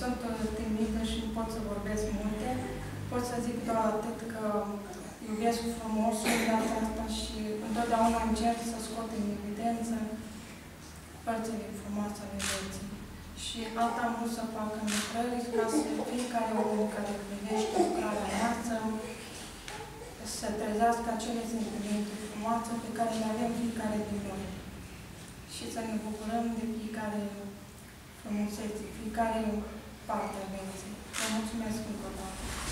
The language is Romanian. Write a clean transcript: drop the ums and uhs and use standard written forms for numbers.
sunt timită și nu pot să vorbesc multe. Pot să zic doar atât că iubesc frumosul în viața asta și întotdeauna încerc să scot în evidență părțile frumoase ale vieții. Și asta am vrut să fac în lucrări, ca să fiecare om care privește lucrarea mea să trezească acele sentimente frumoase pe care le avem fiecare din noi. Și să ne bucurăm de fiecare frumusețe, fiecare parte a vieții. Vă mulțumesc încă o dată.